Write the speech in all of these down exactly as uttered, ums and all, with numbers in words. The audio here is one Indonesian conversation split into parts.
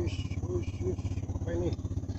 Wis, wis, wis. Apa ini?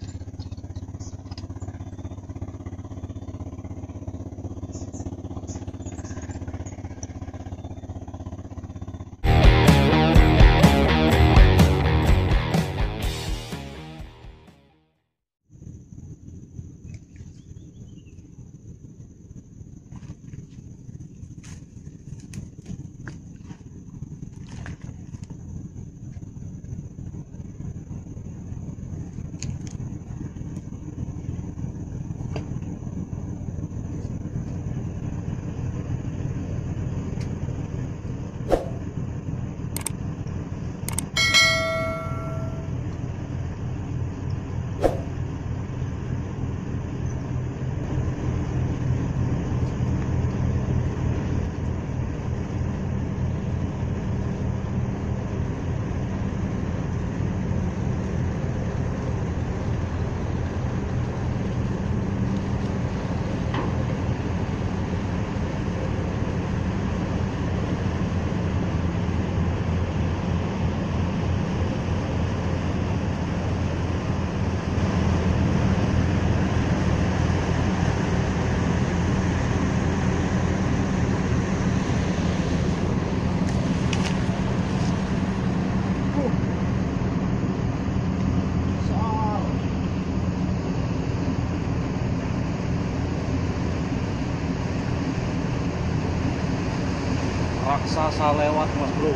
Raksasa lewat mas bro.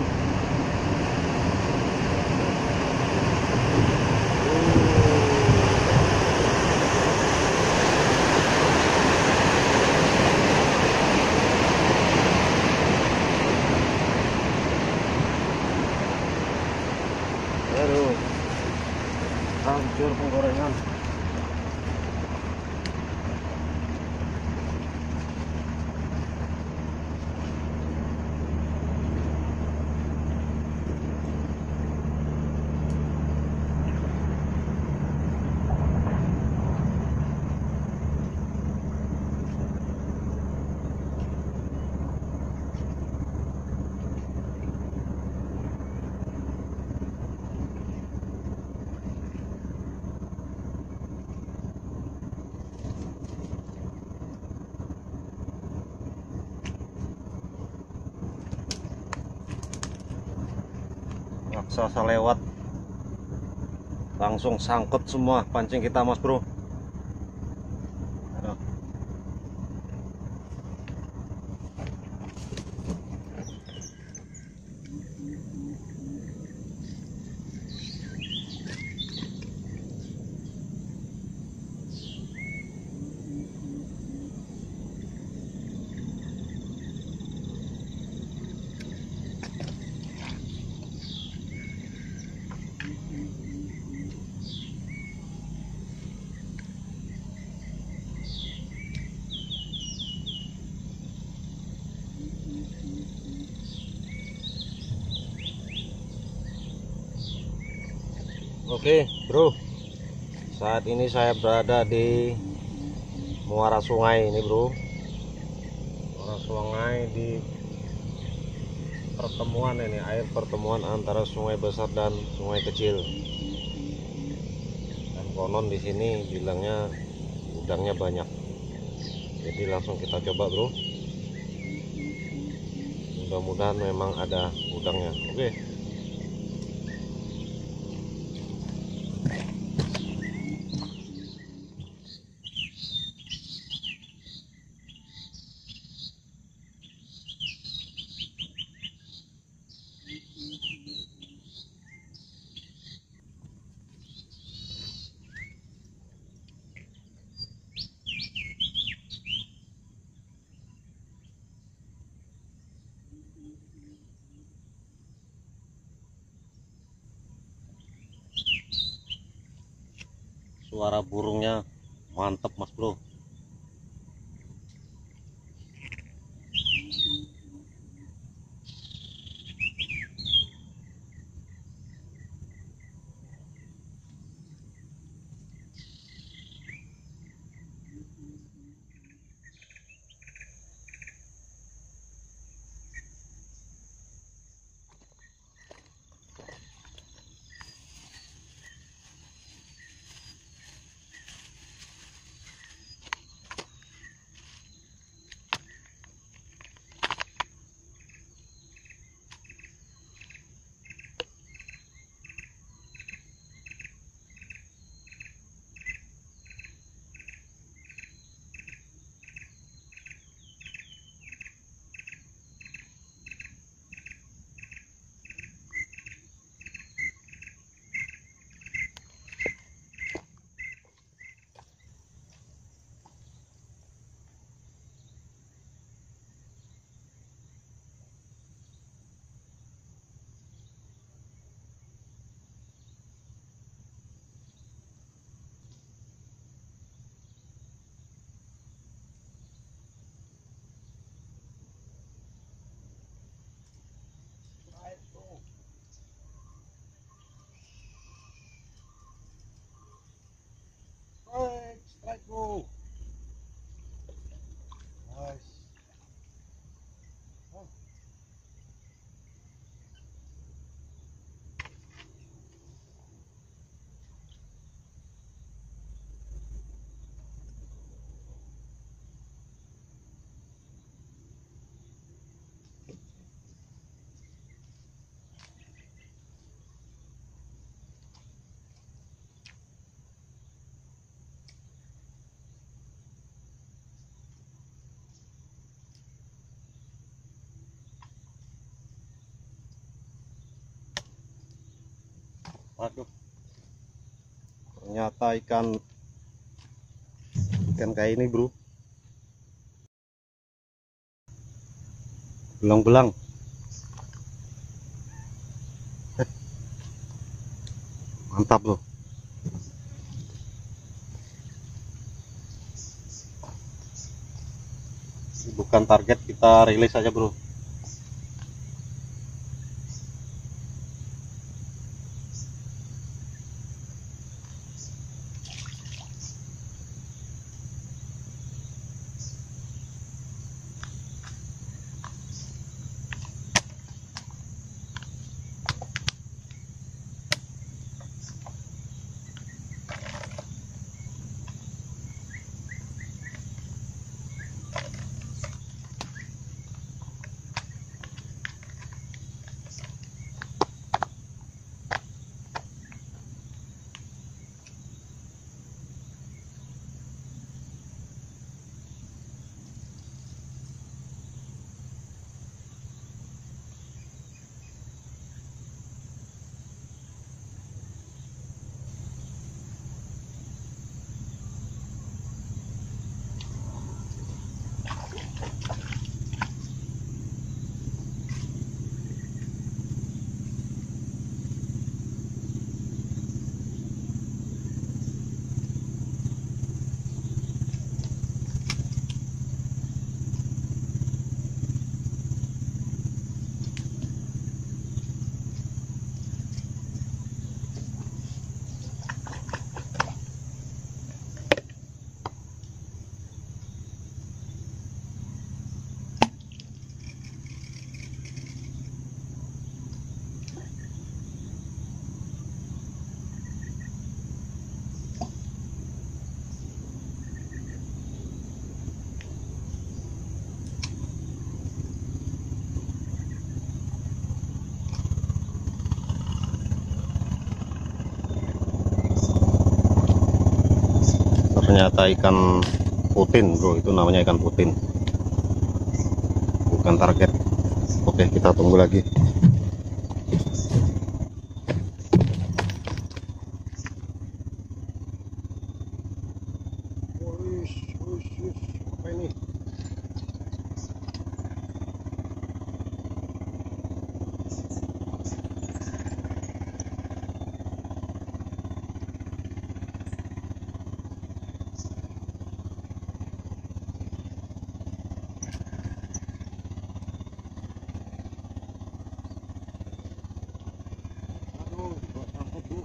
Aduh, hancur penggorengan. Raksasa lewat, langsung sangkut semua pancing kita mas bro. Aduh. Oke bro, saat ini saya berada di muara sungai ini bro. Muara sungai di pertemuan ini, air pertemuan antara sungai besar dan sungai kecil. Dan konon di sini bilangnya udangnya banyak. Jadi langsung kita coba bro. Mudah-mudahan memang ada udangnya. Oke. Suara burungnya mantep mas bro. Aduh, ternyata ikan ikan kayak ini bro, belang-belang. Mantap loh. Ini bukan target, kita rilis aja bro. Ternyata ikan putin bro, itu namanya ikan putin, bukan target. Oke, kita tunggu lagi. Wush, wush, wush. Apa ini? Aduh, gak sangkut bu.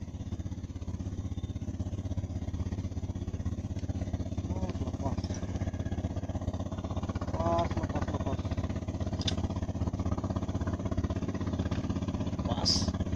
Oh, lepas. Lepas, lepas, lepas. Pas.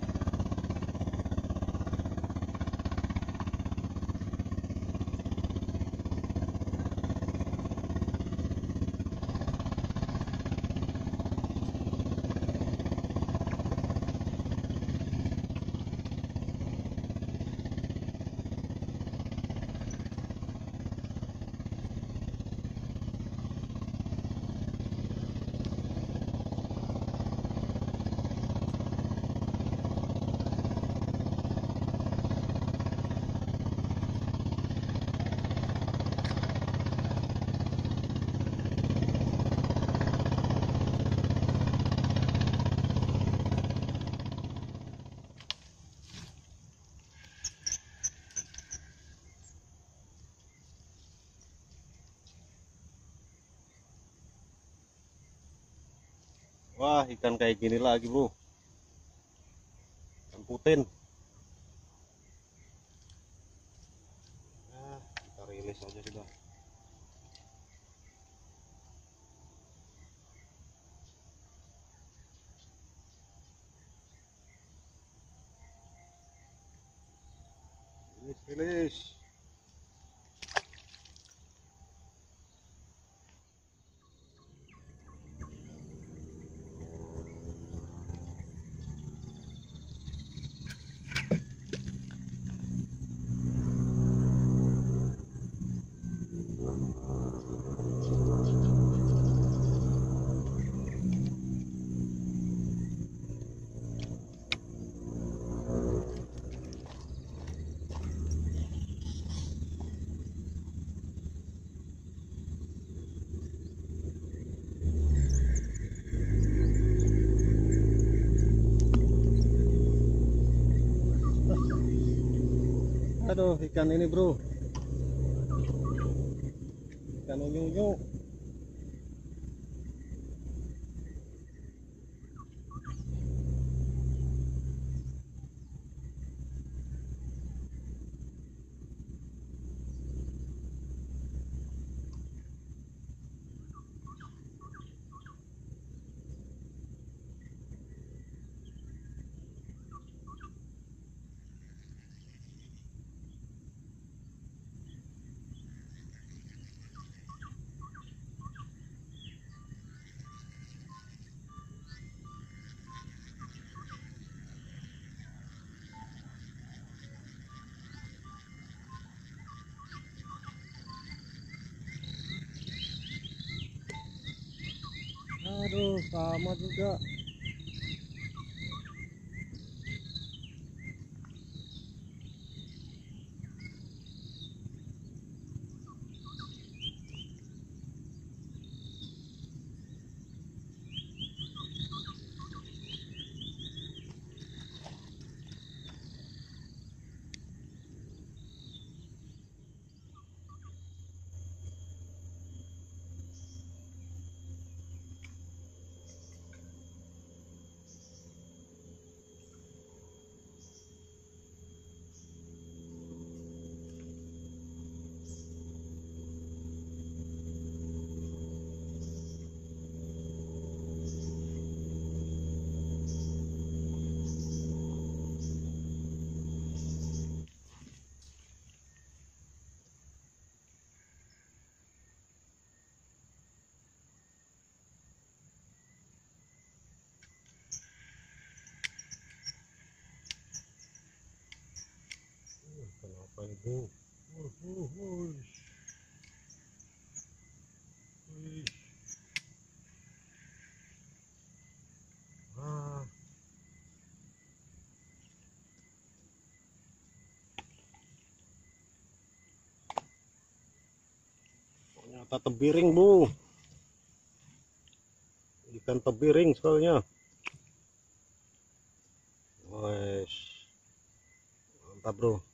Wah, ikan kayak gini lagi bro, ikan putin. Nah, kita rilis aja sudah. Rilis, rilis. Aduh, ikan ini bro, ikan unyu-unyu. Aduh, sama juga. Kenapa ini bro? Uh, uh, uh. Wih. Ah. Ternyata tebiring bro, ikan tebiring soalnya. Wes, mantap bro.